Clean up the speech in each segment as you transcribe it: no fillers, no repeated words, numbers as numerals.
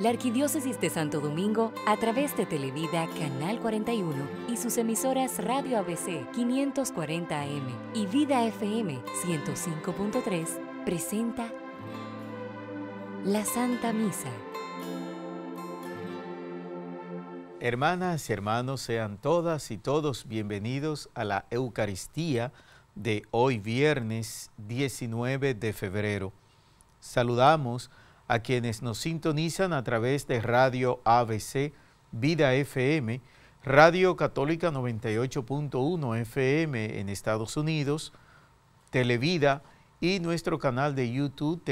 La Arquidiócesis de Santo Domingo, a través de Televida Canal 41 y sus emisoras Radio ABC 540 AM y Vida FM 105.3, presenta la Santa Misa. Hermanas y hermanos, sean todas y todos bienvenidos a la Eucaristía de hoy viernes 19 de febrero. Saludamos a quienes nos sintonizan a través de Radio ABC, Vida FM, Radio Católica 98.1 FM en Estados Unidos, Televida y nuestro canal de YouTube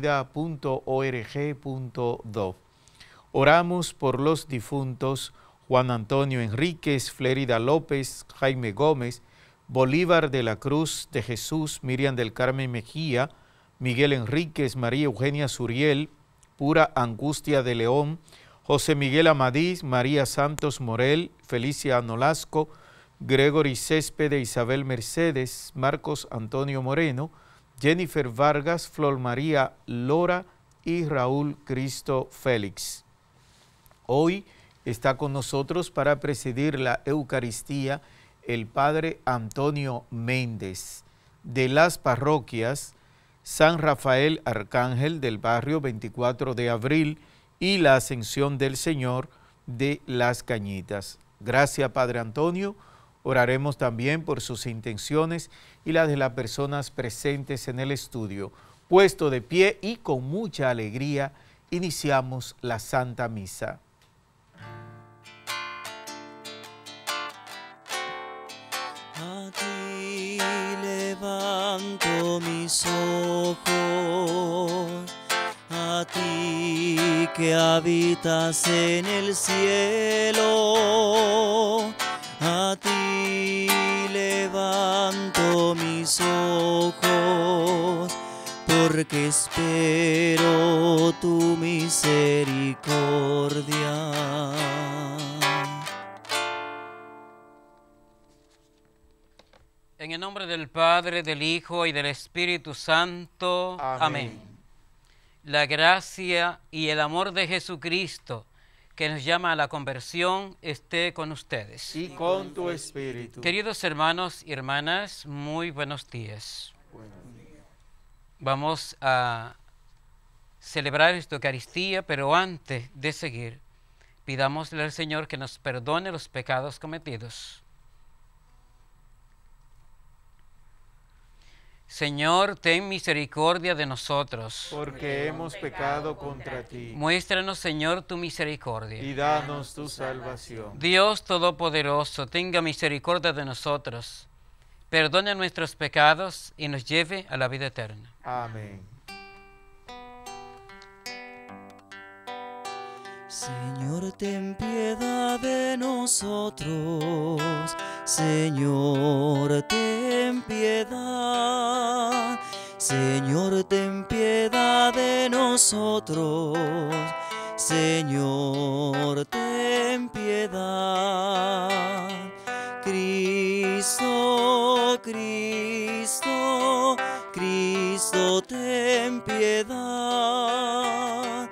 televida.org.do. Oramos por los difuntos Juan Antonio Enríquez, Flérida López, Jaime Gómez, Bolívar de la Cruz de Jesús, Miriam del Carmen Mejía, Miguel Enríquez, María Eugenia Suriel, Pura Angustia de León, José Miguel Amadís, María Santos Morel, Felicia Nolasco, Gregory Céspede, Isabel Mercedes, Marcos Antonio Moreno, Jennifer Vargas, Flor María Lora y Raúl Cristo Félix. Hoy está con nosotros para presidir la Eucaristía el Padre Antonio Méndez, de las parroquias San Rafael Arcángel del barrio 24 de Abril y la Ascensión del Señor de Las Cañitas. Gracias, Padre Antonio. Oraremos también por sus intenciones y las de las personas presentes en el estudio. Puesto de pie y con mucha alegría, iniciamos la Santa Misa. A ti levanto mis ojos, a ti que habitas en el cielo, a ti levanto mis ojos, porque espero tu misericordia. En el nombre del Padre, del Hijo y del Espíritu Santo. Amén. La gracia y el amor de Jesucristo, que nos llama a la conversión, esté con ustedes. Y con tu espíritu. Queridos hermanos y hermanas, muy buenos días. Vamos a celebrar esta Eucaristía, pero antes de seguir, pidámosle al Señor que nos perdone los pecados cometidos. Señor, ten misericordia de nosotros, porque hemos pecado contra ti. Muéstranos, Señor, tu misericordia. Y danos tu salvación. Dios Todopoderoso, tenga misericordia de nosotros, perdone nuestros pecados y nos lleve a la vida eterna. Amén. Señor, ten piedad de nosotros. Señor, ten piedad. Señor, ten piedad de nosotros. Señor, ten piedad. Cristo, Cristo, Cristo, ten piedad.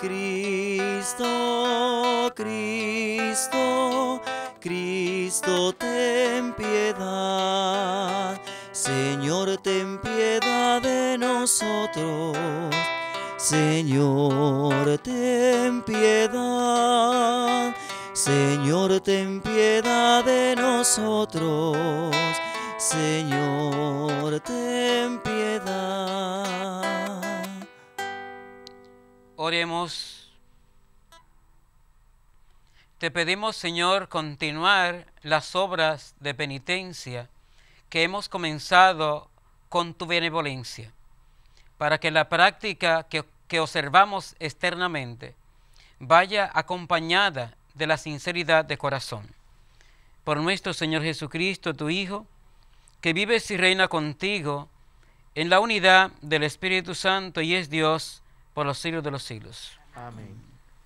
Cristo, Cristo, Cristo, ten piedad. Señor, ten piedad de nosotros. Señor, ten piedad. Señor, ten piedad de nosotros. Señor, ten piedad. Oremos. Te pedimos, Señor, continuar las obras de penitencia que hemos comenzado con tu benevolencia, para que la práctica que observamos externamente vaya acompañada de la sinceridad de corazón. Por nuestro Señor Jesucristo, tu Hijo, que vives y reina contigo en la unidad del Espíritu Santo y es Dios por los siglos de los siglos. Amén.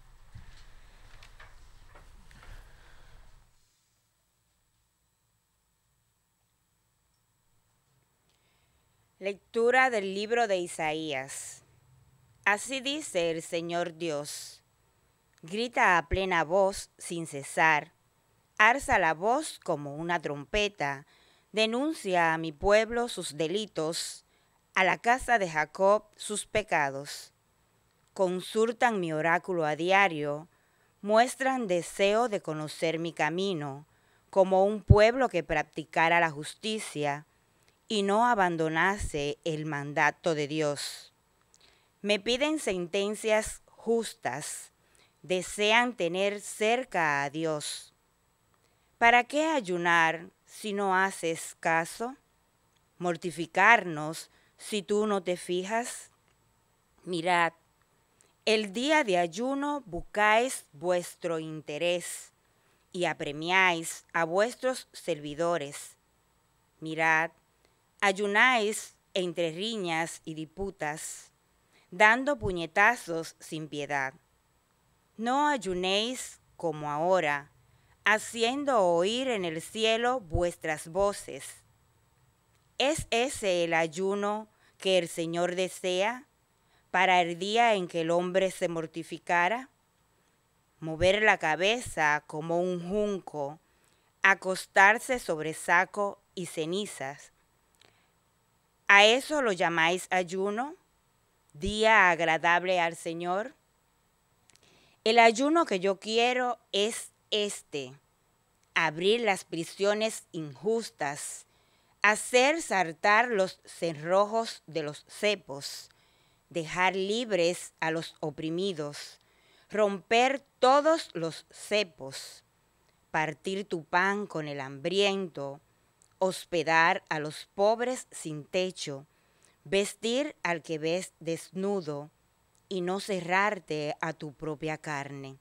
Lectura del libro de Isaías. Así dice el Señor Dios: Grita a plena voz sin cesar, alza la voz como una trompeta, denuncia a mi pueblo sus delitos, a la casa de Jacob sus pecados. Consultan mi oráculo a diario, muestran deseo de conocer mi camino, como un pueblo que practicara la justicia y no abandonase el mandato de Dios. Me piden sentencias justas, desean tener cerca a Dios. ¿Para qué ayunar si no haces caso? ¿Mortificarnos si tú no te fijas? Mirad, el día de ayuno buscáis vuestro interés y apremiáis a vuestros servidores. Mirad, ayunáis entre riñas y disputas, dando puñetazos sin piedad. No ayunéis como ahora, haciendo oír en el cielo vuestras voces. ¿Es ese el ayuno que el Señor desea para el día en que el hombre se mortificara? Mover la cabeza como un junco, acostarse sobre saco y cenizas. ¿A eso lo llamáis ayuno? ¿Día agradable al Señor? El ayuno que yo quiero es este: abrir las prisiones injustas, hacer saltar los cerrojos de los cepos, dejar libres a los oprimidos, romper todos los cepos, partir tu pan con el hambriento, hospedar a los pobres sin techo, vestir al que ves desnudo y no cerrarte a tu propia carne.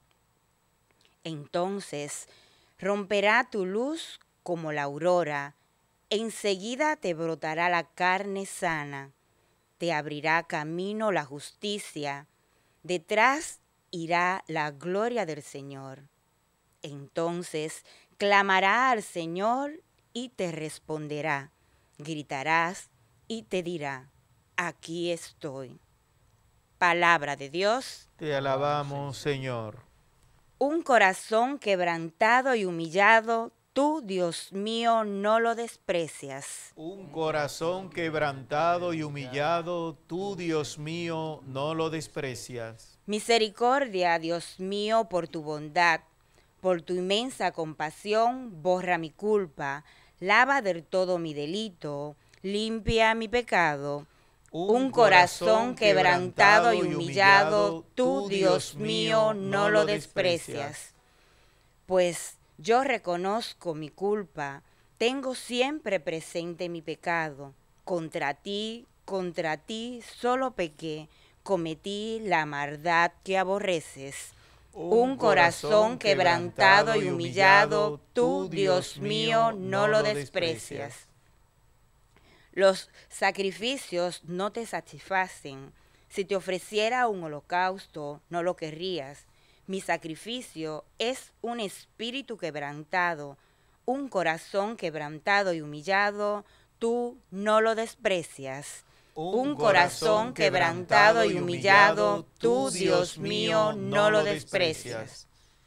Entonces romperá tu luz como la aurora, enseguida te brotará la carne sana, te abrirá camino la justicia, detrás irá la gloria del Señor. Entonces clamará al Señor y te responderá, gritarás y te dirá: aquí estoy. Palabra de Dios. Te alabamos, Señor. Un corazón quebrantado y humillado, tú, Dios mío, no lo desprecias. Un corazón quebrantado y humillado, tú, Dios mío, no lo desprecias. Misericordia, Dios mío, por tu bondad, por tu inmensa compasión, borra mi culpa, lava del todo mi delito, limpia mi pecado. Un corazón quebrantado y humillado, tú, Dios mío, no lo desprecias. Pues yo reconozco mi culpa, tengo siempre presente mi pecado. Contra ti solo pequé, cometí la maldad que aborreces. Un corazón quebrantado y humillado, tú, Dios mío, no lo desprecias. Los sacrificios no te satisfacen. Si te ofreciera un holocausto, no lo querrías. Mi sacrificio es un espíritu quebrantado, un corazón quebrantado y humillado, tú no lo desprecias. Un corazón quebrantado y humillado, tú, Dios mío, no lo desprecias.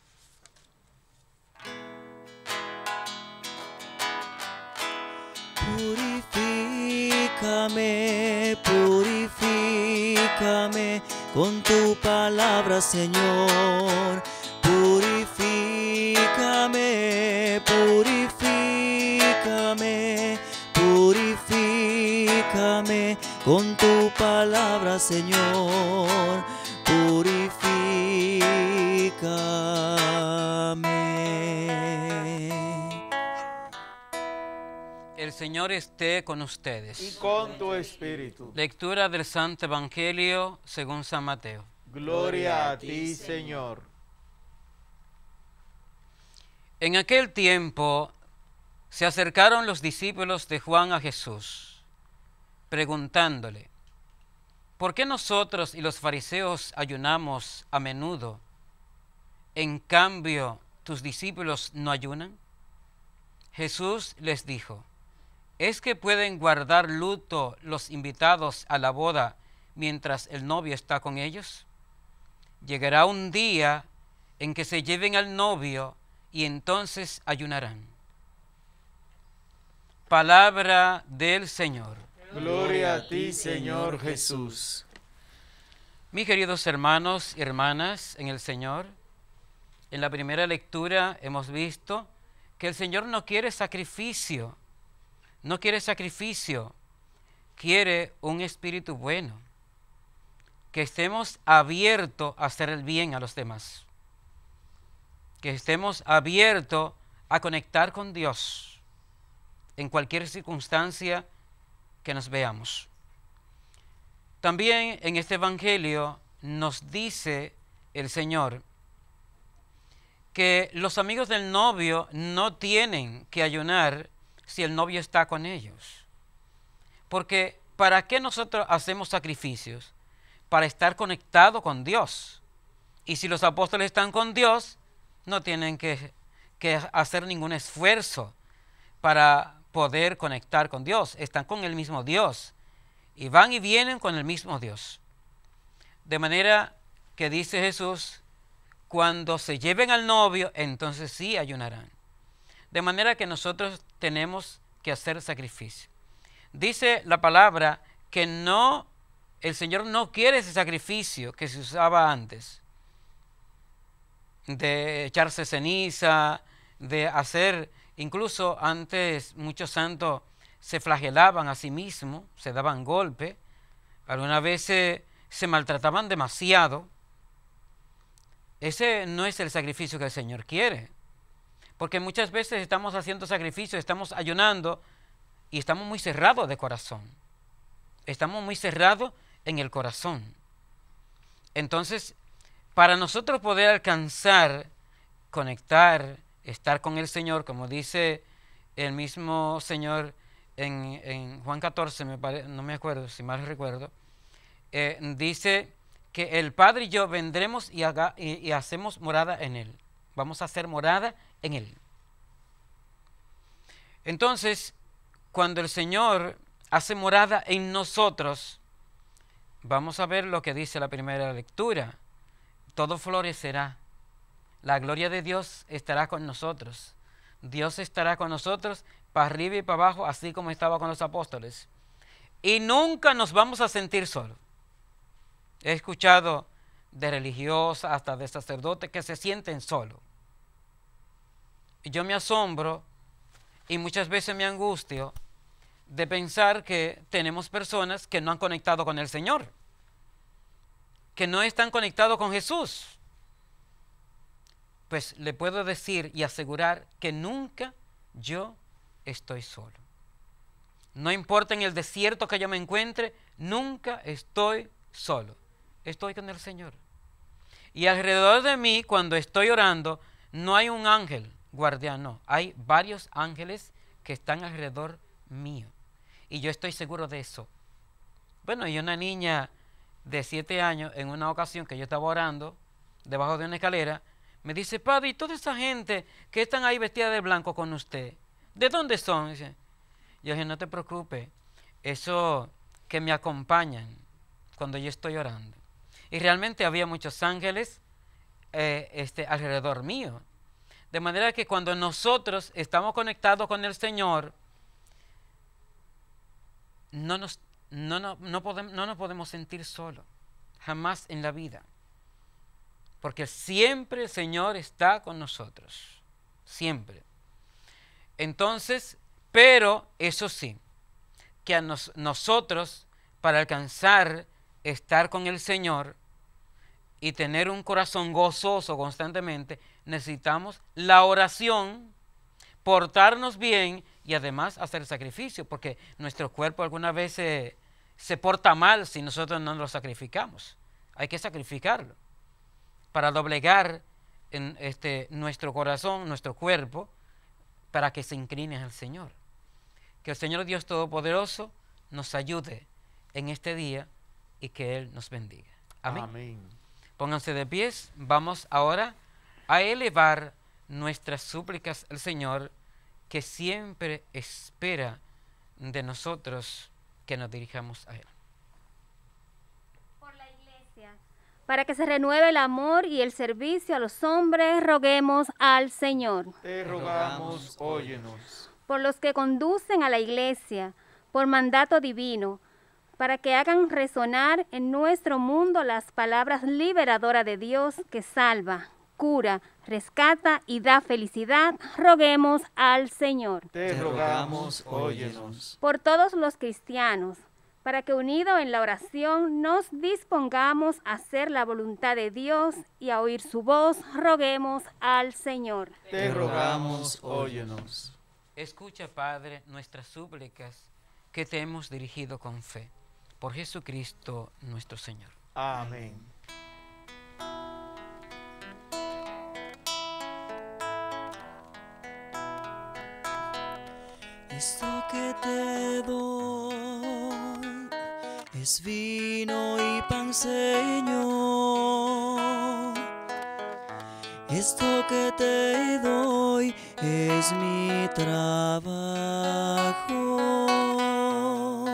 Purifícame, purifícame con tu palabra, Señor. Purifícame, purifícame, purifícame con tu palabra, Señor. Purifícame. El Señor esté con ustedes. Y con tu espíritu. Lectura del Santo Evangelio según San Mateo. Gloria a ti, Señor. En aquel tiempo se acercaron los discípulos de Juan a Jesús, preguntándole: ¿por qué nosotros y los fariseos ayunamos a menudo? En cambio, ¿tus discípulos no ayunan? Jesús les dijo: ¿es que pueden guardar luto los invitados a la boda mientras el novio está con ellos? Llegará un día en que se lleven al novio y entonces ayunarán. Palabra del Señor. Gloria a ti, Señor Jesús. Mis queridos hermanos y hermanas en el Señor, en la primera lectura hemos visto que el Señor no quiere sacrificio, quiere un espíritu bueno, que estemos abiertos a hacer el bien a los demás, que estemos abiertos a conectar con Dios en cualquier circunstancia que nos veamos. También en este Evangelio nos dice el Señor que los amigos del novio no tienen que ayunar si el novio está con ellos. Porque ¿para qué nosotros hacemos sacrificios? Para estar conectados con Dios. Y si los apóstoles están con Dios, no tienen que hacer ningún esfuerzo para poder conectar con Dios. Están con el mismo Dios. Y van y vienen con el mismo Dios. De manera que dice Jesús, cuando se lleven al novio, entonces sí ayunarán. De manera que nosotros tenemos que hacer sacrificio. Dice la palabra que el Señor no quiere ese sacrificio que se usaba antes, de echarse ceniza, de hacer, incluso antes muchos santos se flagelaban a sí mismos, se daban golpe, algunas veces se maltrataban demasiado. Ese no es el sacrificio que el Señor quiere, porque muchas veces estamos haciendo sacrificios, estamos ayunando y estamos muy cerrados de corazón. Estamos muy cerrados en el corazón. Entonces, para nosotros poder alcanzar, conectar, estar con el Señor, como dice el mismo Señor en Juan 14, no me acuerdo, si mal recuerdo, dice que el Padre y yo vendremos y hacemos morada en Él. Vamos a hacer morada en Él. Entonces, cuando el Señor hace morada en nosotros, vamos a ver lo que dice la primera lectura. Todo florecerá. La gloria de Dios estará con nosotros. Dios estará con nosotros para arriba y para abajo, así como estaba con los apóstoles. Y nunca nos vamos a sentir solos. He escuchado de religiosas hasta de sacerdotes que se sienten solos. Y yo me asombro y muchas veces me angustio de pensar que tenemos personas que no han conectado con el Señor, que no están conectados con Jesús. Pues le puedo decir y asegurar que nunca yo estoy solo. No importa en el desierto que yo me encuentre, nunca estoy solo. Estoy con el Señor. Y alrededor de mí, cuando estoy orando, no hay un ángel guardián, no. Hay varios ángeles que están alrededor mío. Y yo estoy seguro de eso. Bueno, y una niña de 7 años, en una ocasión que yo estaba orando, debajo de una escalera, me dice, padre, ¿y toda esa gente que están ahí vestida de blanco con usted? ¿De dónde son? Dice, yo dije, no te preocupes, eso que me acompañan cuando yo estoy orando. Y realmente había muchos ángeles alrededor mío. De manera que cuando nosotros estamos conectados con el Señor, no nos podemos sentir solos, jamás en la vida. Porque siempre el Señor está con nosotros, siempre. Entonces, pero eso sí, que a nosotros, para alcanzar estar con el Señor y tener un corazón gozoso constantemente, necesitamos la oración, portarnos bien y además hacer sacrificio, porque nuestro cuerpo alguna vez se porta mal si nosotros no lo sacrificamos. Hay que sacrificarlo para doblegar nuestro corazón, nuestro cuerpo, para que se incline al Señor. Que el Señor Dios Todopoderoso nos ayude en este día y que Él nos bendiga. Amén. Amén. Pónganse de pies. Vamos ahora a elevar nuestras súplicas al Señor, que siempre espera de nosotros que nos dirijamos a Él. Por la Iglesia, Para que se renueve el amor y el servicio a los hombres, roguemos al Señor. Te rogamos, óyenos. Por los que conducen a la Iglesia, por mandato divino, para que hagan resonar en nuestro mundo las palabras liberadoras de Dios que salva, cura, rescata y da felicidad, roguemos al Señor. Te rogamos, óyenos. Por todos los cristianos, para que unidos en la oración nos dispongamos a hacer la voluntad de Dios y a oír su voz, roguemos al Señor. Te rogamos, óyenos. Escucha, Padre, nuestras súplicas que te hemos dirigido con fe. Por Jesucristo nuestro Señor. Amén. Esto que te doy es vino y pan, Señor. Esto que te doy es mi trabajo,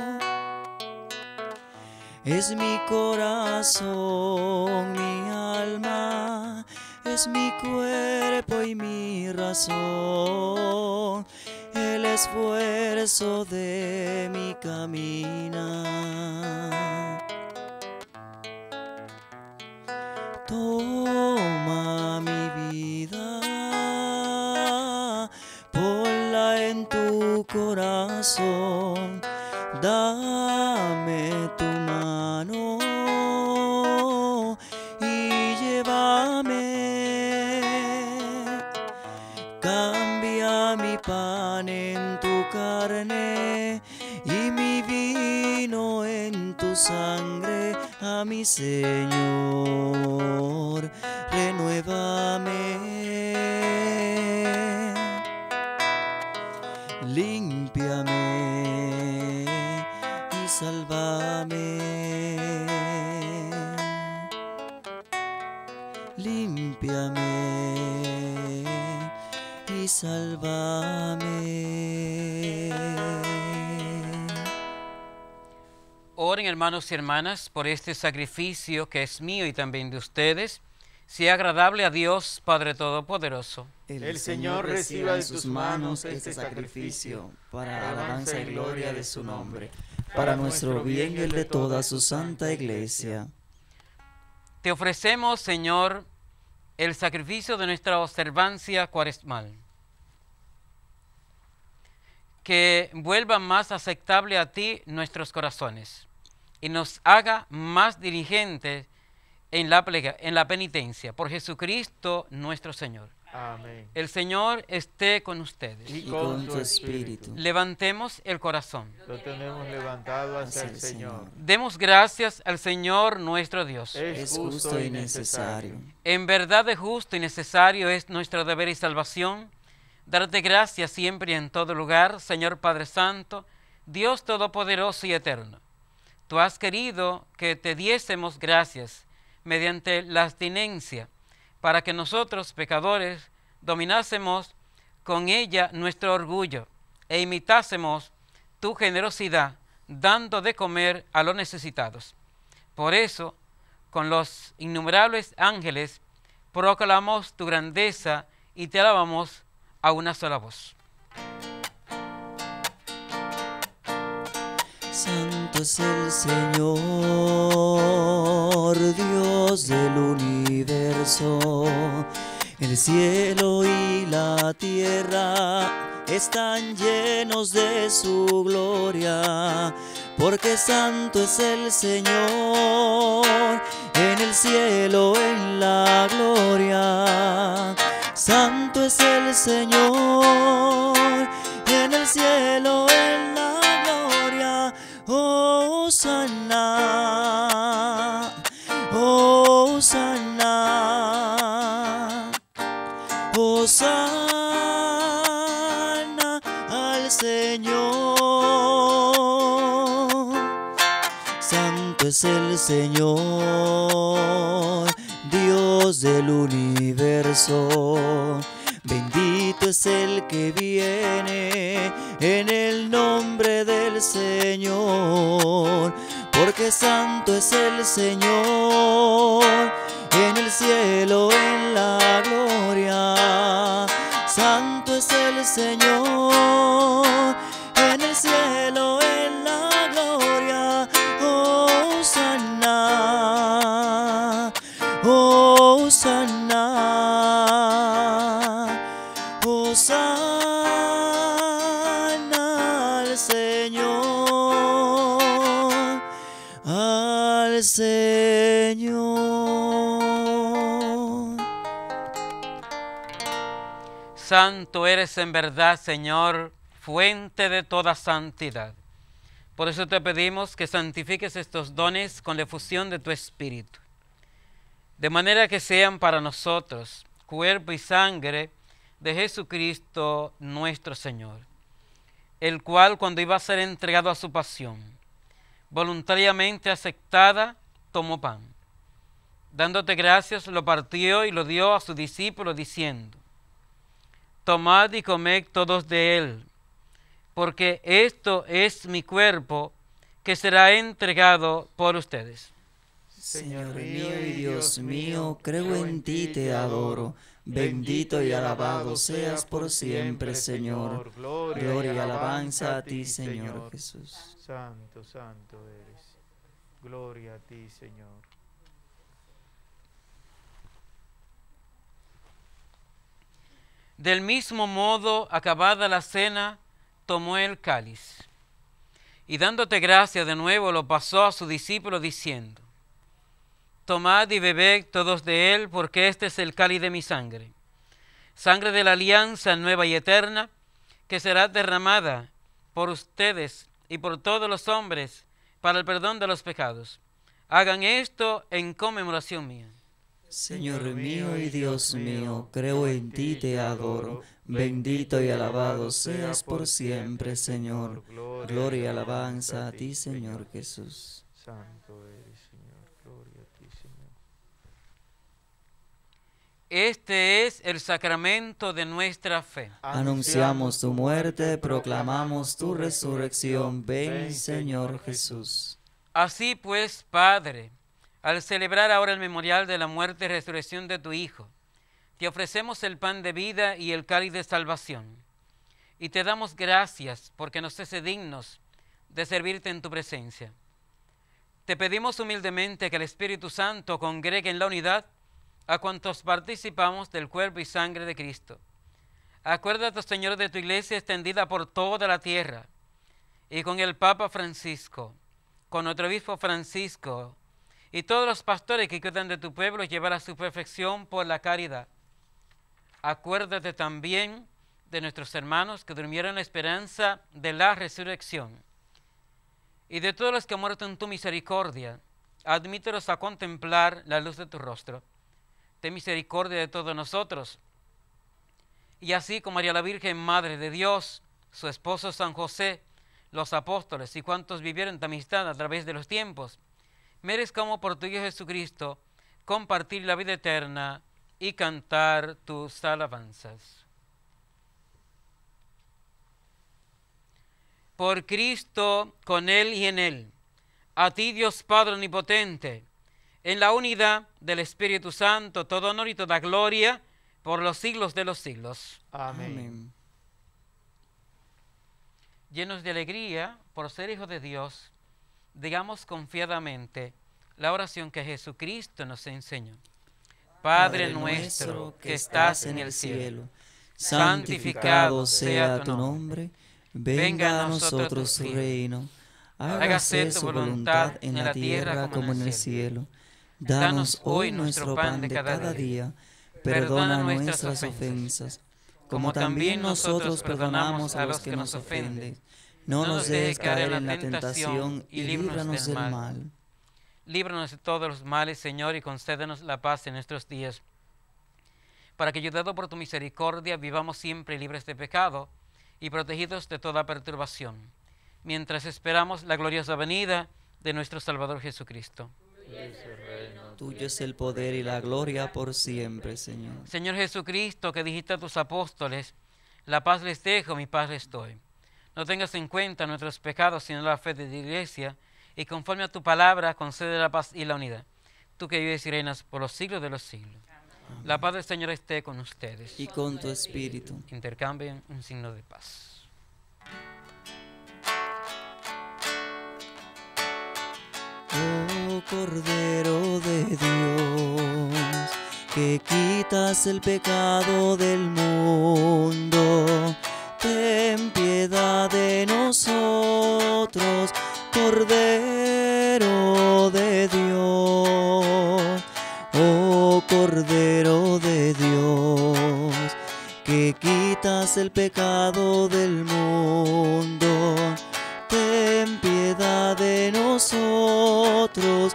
es mi corazón, mi alma, es mi cuerpo y mi razón, el esfuerzo de mi caminar. Toma mi vida, ponla en tu corazón, dame tu mano y llévame. Cambia mi pan en tu carne y mi vino en tu sangre, a mi Señor, renuévame. Límpiame y sálvame. Límpiame y sálvame. Oren, hermanos y hermanas, por este sacrificio que es mío y también de ustedes, sea agradable a Dios Padre Todopoderoso. El Señor reciba de tus manos este sacrificio, para alabanza y gloria de su nombre, para nuestro bien y el de toda su santa Iglesia. Te ofrecemos, Señor, el sacrificio de nuestra observancia cuaresmal. Que vuelva más aceptable a ti nuestros corazones y nos haga más diligentes en la penitencia. Por Jesucristo nuestro Señor. Amén. El Señor esté con ustedes. Y con tu espíritu. Levantemos el corazón. Lo tenemos levantado hacia el Señor. Demos gracias al Señor nuestro Dios. Es justo y necesario. En verdad de justo y necesario es nuestro deber y salvación darte gracias siempre y en todo lugar, Señor Padre Santo, Dios Todopoderoso y Eterno. Tú has querido que te diésemos gracias mediante la abstinencia, para que nosotros, pecadores, dominásemos con ella nuestro orgullo e imitásemos tu generosidad, dando de comer a los necesitados. Por eso, con los innumerables ángeles, proclamamos tu grandeza y te alabamos a una sola voz. Santo es el Señor, Dios del universo. El cielo y la tierra están llenos de su gloria, porque santo es el Señor, en el cielo, en la gloria. Santo es el Señor, en el cielo, en la gloria. Hosana, Hosana, Hosana al Señor. Santo es el Señor, Dios del universo. Bendito es el que viene en el nombre del Señor, porque porque santo es el Señor, en el cielo, en la gloria. Santo es el Señor, en el cielo, en la gloria. Hosana, Hosana, Hosana al Señor, al Señor. Santo eres en verdad, Señor, fuente de toda santidad. Por eso te pedimos que santifiques estos dones con la efusión de tu Espíritu, de manera que sean para nosotros cuerpo y sangre de Jesucristo nuestro Señor, el cual, cuando iba a ser entregado a su pasión, voluntariamente aceptada, tomó pan. Dándote gracias, lo partió y lo dio a sus discípulos, diciendo: tomad y comed todos de él, porque esto es mi cuerpo, que será entregado por ustedes. Señor mío y Dios mío, creo en ti, te adoro. Bendito y alabado seas por siempre, Señor. Gloria y alabanza a ti, Señor Jesús. Santo, santo eres. Gloria a ti, Señor. Del mismo modo, acabada la cena, tomó el cáliz, y dándote gracias de nuevo, lo pasó a sus discípulos, diciendo: tomad y bebed todos de él, porque este es el cáliz de mi sangre, sangre de la alianza nueva y eterna, que será derramada por ustedes y por todos los hombres para el perdón de los pecados. Hagan esto en conmemoración mía. Señor mío y Dios mío, creo en ti, te adoro. Bendito y alabado seas por siempre, Señor. Gloria y alabanza a ti, Señor Jesús. Santo eres, Señor. Gloria a ti, Señor. Este es el sacramento de nuestra fe. Anunciamos tu muerte, proclamamos tu resurrección. Ven, Señor Jesús. Así pues, Padre, al celebrar ahora el memorial de la muerte y resurrección de tu Hijo, te ofrecemos el pan de vida y el cáliz de salvación, y te damos gracias porque nos hace dignos de servirte en tu presencia. Te pedimos humildemente que el Espíritu Santo congregue en la unidad a cuantos participamos del cuerpo y sangre de Cristo. Acuérdate, Señor, de tu iglesia extendida por toda la tierra, y con el Papa Francisco, con nuestro obispo Francisco, y todos los pastores que cuidan de tu pueblo, llevar a su perfección por la caridad. Acuérdate también de nuestros hermanos que durmieron en la esperanza de la resurrección, y de todos los que han muerto en tu misericordia. Admítelos a contemplar la luz de tu rostro. Ten misericordia de todos nosotros. Y así como María la Virgen, Madre de Dios, su esposo San José, los apóstoles y cuantos vivieron tu amistad a través de los tiempos, merezcamos por tu Hijo Jesucristo compartir la vida eterna y cantar tus alabanzas. Por Cristo, con Él y en Él, a ti, Dios Padre Omnipotente, en la unidad del Espíritu Santo, todo honor y toda gloria por los siglos de los siglos. Amén. Llenos de alegría por ser hijos de Dios, digamos confiadamente la oración que Jesucristo nos enseñó. Padre nuestro que estás en el cielo, santificado sea tu nombre. Venga a nosotros tu reino. Hágase tu voluntad en la tierra como en el cielo. Danos hoy nuestro pan de cada día. Perdona nuestras ofensas, como también nosotros perdonamos a los que nos ofenden. No nos dejes caer en la tentación y líbranos del mal. Líbranos de todos los males, Señor, y concédenos la paz en nuestros días, para que, ayudados por tu misericordia, vivamos siempre libres de pecado y protegidos de toda perturbación, mientras esperamos la gloriosa venida de nuestro Salvador Jesucristo. Tuyo es el poder y la gloria por siempre, Señor. Señor Jesucristo, que dijiste a tus apóstoles: la paz les dejo, mi paz les doy. No tengas en cuenta nuestros pecados, sino la fe de la Iglesia, y conforme a tu palabra concede la paz y la unidad. Tú que vives y reinas por los siglos de los siglos. Amén. La paz del Señor esté con ustedes. Y con tu espíritu. Intercambien un signo de paz. Oh Cordero de Dios, que quitas el pecado del mundo, ten piedad de nosotros, Cordero de Dios. Oh Cordero de Dios, que quitas el pecado del mundo, ten piedad de nosotros,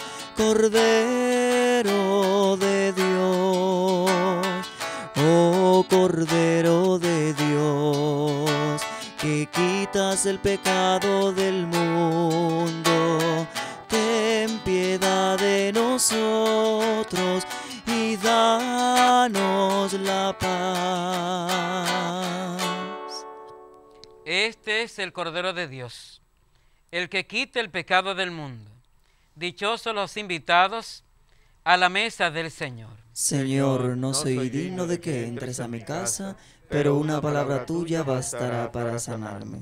Cordero de Dios. Oh Cordero de Dios, que quitas el pecado del mundo, ten piedad de nosotros y danos la paz. Este es el Cordero de Dios, el que quita el pecado del mundo. Dichosos los invitados a la mesa del Señor. Señor, no soy digno de que entres a mi casa, pero una palabra tuya bastará para sanarme.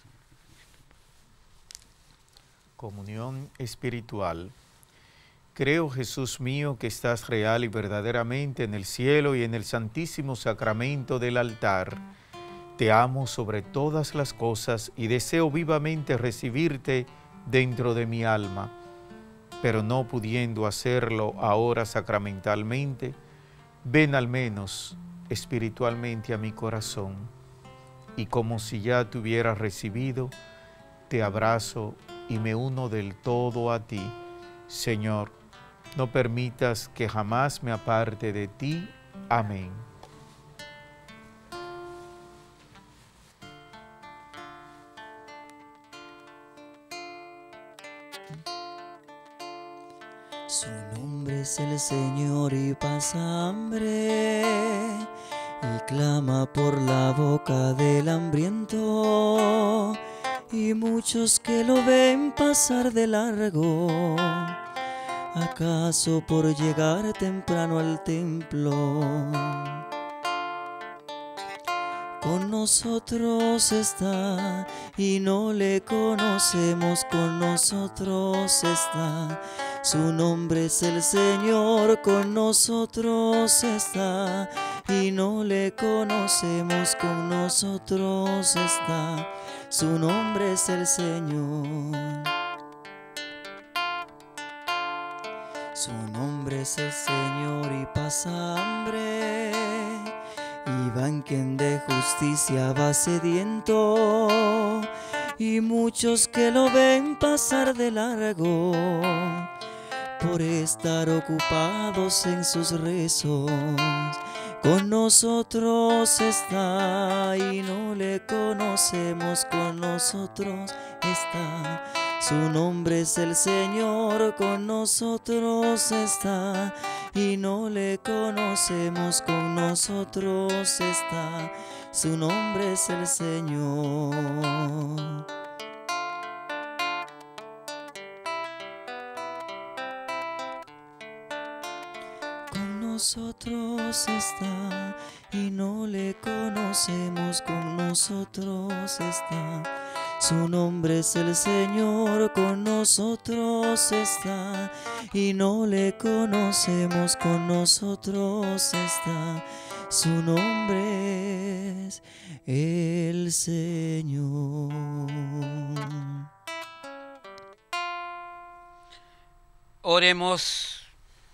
Comunión espiritual. Creo, Jesús mío, que estás real y verdaderamente en el cielo y en el santísimo sacramento del altar. Te amo sobre todas las cosas y deseo vivamente recibirte dentro de mi alma, pero no pudiendo hacerlo ahora sacramentalmente, ven al menos espiritualmente a mi corazón, y como si ya te hubiera recibido, te abrazo y me uno del todo a ti. Señor, no permitas que jamás me aparte de ti. Amén. Su nombre es el Señor y pasa hambre, y clama por la boca del hambriento, y muchos que lo ven pasar de largo, acaso por llegar temprano al templo. Con nosotros está y no le conocemos, con nosotros está. Su nombre es el Señor, con nosotros está y no le conocemos, con nosotros está. Su nombre es el Señor. Su nombre es el Señor y pasa hambre, y van quien de justicia va sediento, y muchos que lo ven pasar de largo, por estar ocupados en sus rezos. Con nosotros está y no le conocemos, con nosotros está. Su nombre es el Señor, con nosotros está y no le conocemos, con nosotros está. Su nombre es el Señor. Con nosotros está y no le conocemos, con nosotros está. Su nombre es el Señor, con nosotros está y no le conocemos, con nosotros está. Su nombre es el Señor. Oremos.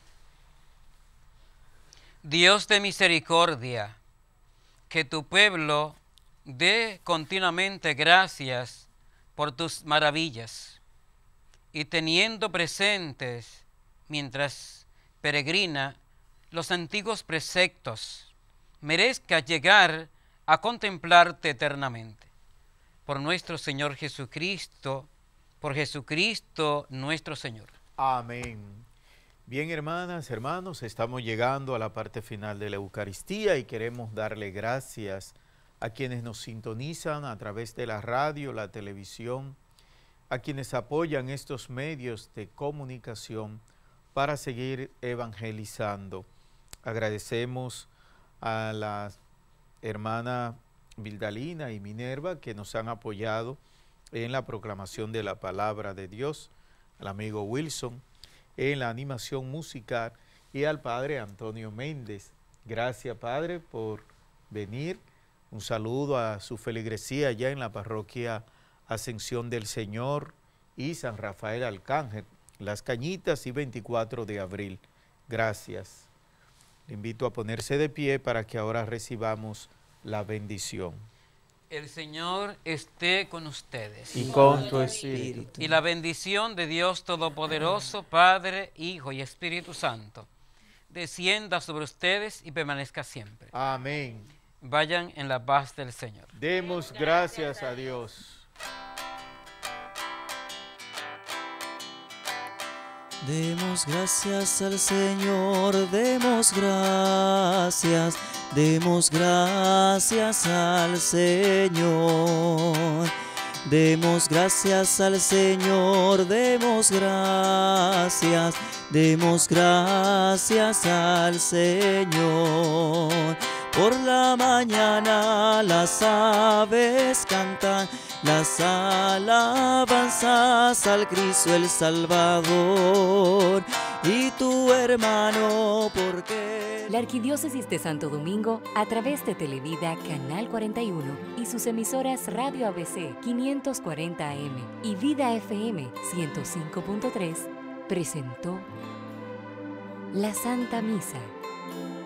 Dios de misericordia, que tu pueblo dé continuamente gracias por tus maravillas, y teniendo presentes, mientras peregrina, los antiguos preceptos, merezca llegar a contemplarte eternamente. Por nuestro Señor Jesucristo, por Jesucristo nuestro Señor. Amén. Bien, hermanas, hermanos, estamos llegando a la parte final de la Eucaristía y queremos darle gracias a quienes nos sintonizan a través de la radio, la televisión, a quienes apoyan estos medios de comunicación para seguir evangelizando. Agradecemos a la hermana Vildalina y Minerva que nos han apoyado en la proclamación de la palabra de Dios, al amigo Wilson en la animación musical y al padre Antonio Méndez. Gracias, padre, por venir. Un saludo a su feligresía allá en la parroquia Ascensión del Señor y San Rafael Arcángel, Las Cañitas y 24 de abril. Gracias. Le invito a ponerse de pie para que ahora recibamos la bendición. El Señor esté con ustedes. Y con tu espíritu. Y la bendición de Dios Todopoderoso, Padre, Hijo y Espíritu Santo, descienda sobre ustedes y permanezca siempre. Amén. Vayan en la paz del Señor. Demos gracias a Dios. Demos gracias al Señor, demos gracias al Señor. Demos gracias al Señor, demos gracias al Señor. Por la mañana las aves cantan las alabanzas al Cristo el Salvador. Y tu hermano, porque... La Arquidiócesis de Santo Domingo, a través de Televida Canal 41 y sus emisoras Radio ABC 540 AM y Vida FM 105.3, presentó la Santa Misa.